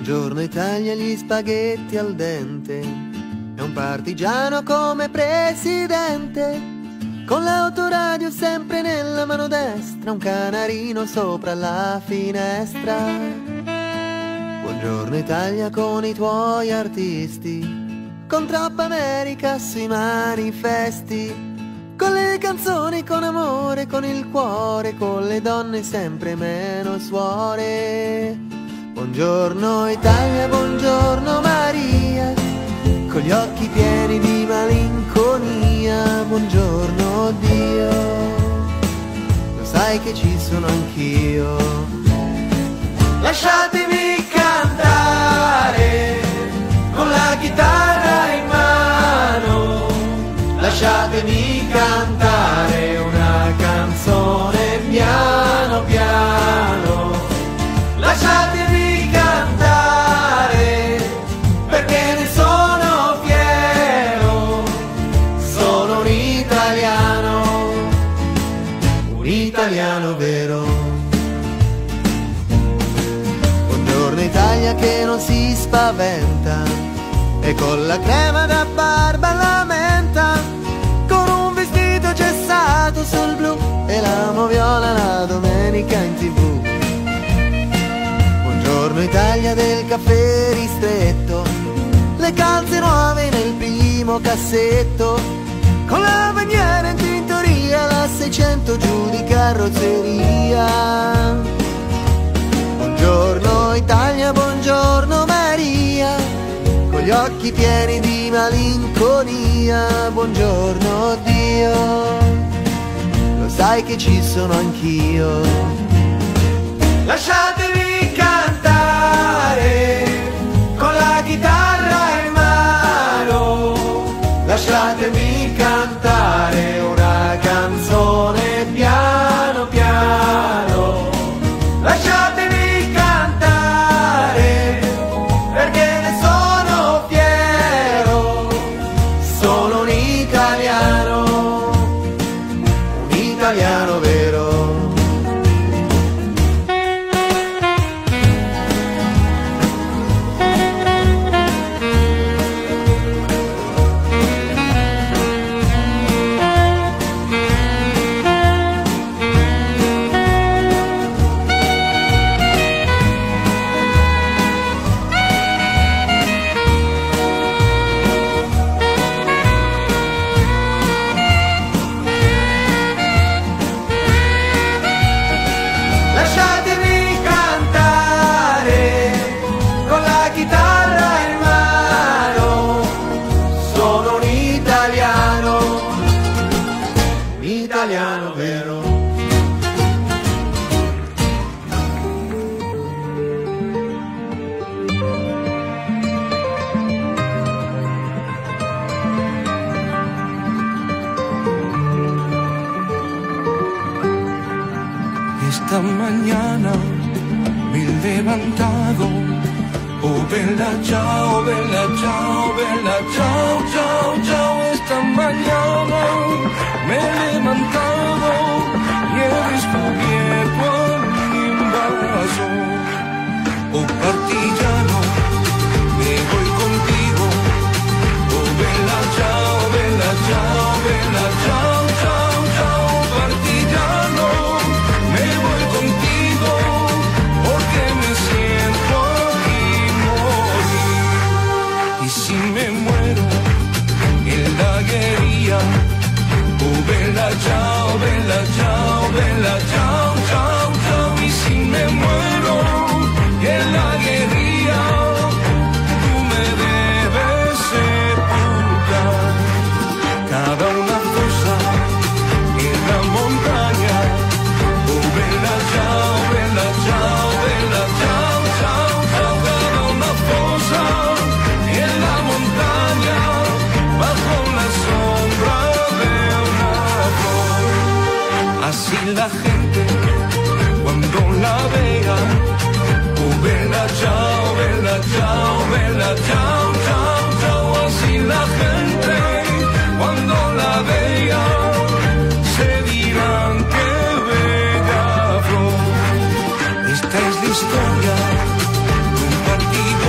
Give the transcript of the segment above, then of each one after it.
Buongiorno Italia, gli spaghetti al dente e un partigiano come presidente, con l'autoradio sempre nella mano destra, un canarino sopra la finestra. Buongiorno Italia con i tuoi artisti, con troppa America sui manifesti, con le canzoni, con amore, con il cuore, con le donne sempre meno suore. Buongiorno Italia, buongiorno Maria, con gli occhi pieni di malinconia. Buongiorno Dio, lo sai che ci sono anch'io. Lasciatemi cantare con la chitarra in mano, lasciatemi cantare una canzone piano piano. Lasciatemi cantare perché ne sono fiero, sono un italiano vero. Buongiorno Italia che non si spaventa e con la crema da barba la menta, con un vestito gessato sul blu e la moviola la domenica in TV. Buongiorno Italia del caffè ristretto, le calze nuove nel primo cassetto, con la bandiera in tintoria, la 600 giù di carrozzeria. Buongiorno Italia, buongiorno Maria, con gli occhi pieni di malinconia. Buongiorno Dio, lo sai che ci sono anch'io. Lasciatemi cantare con la chitarra in mano, lasciatemi cantare una canzone piano piano. Lasciatemi cantare perché ne sono fiero, sono un italiano vero. Italiano vero. Esta mañana me he levantado, oh bella ciao, bella ciao, bella ciao, ciao, ciao. Esta mañana me he levantado y he descubierto al invasor. Oh partigiano, me voy contigo, oh bella ciao, bella ciao, bella ciao, ciao, ciao. Partigiano, me voy contigo porque me siento aquí morir. Y si me muero en la guerrilla, oh bella ciao, bella ciao, bella ciao, ciao, ciao. Y si me muero en la guerrilla, tú me debes sepultar. Cada una fosa en la montaña, oh bella ciao, bella ciao, bella ciao, ciao, ciao. Cada una fosa en la montaña, bajo la sombra de una flor. Así la gente cuando la vea, oh bella ciao, bella ciao, bella ciao, ciao, ciao. Así la gente cuando la vea se dirán que bella flor. Esta es la historia de un partido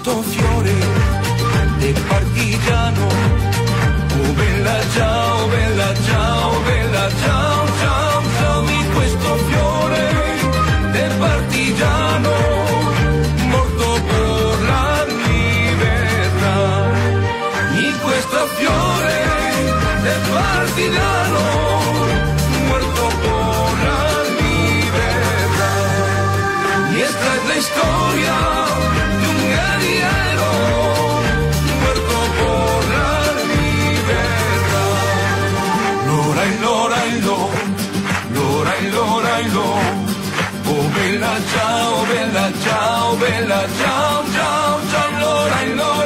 questo fiore de partigiano. Oh bella ciao, bella ciao, bella ciao, ciao, ciao, di questo fiore de partigiano, morto por la libertà. Y questo fiore de partigiano, muerto por la libertad. Y esta es la historia de un guerrillero muerto por la libertad. Lora y lora y lo, lora y lora y lo. Oh bella ciao, bella ciao, bella ciao, ciao, ciao, lora y lora.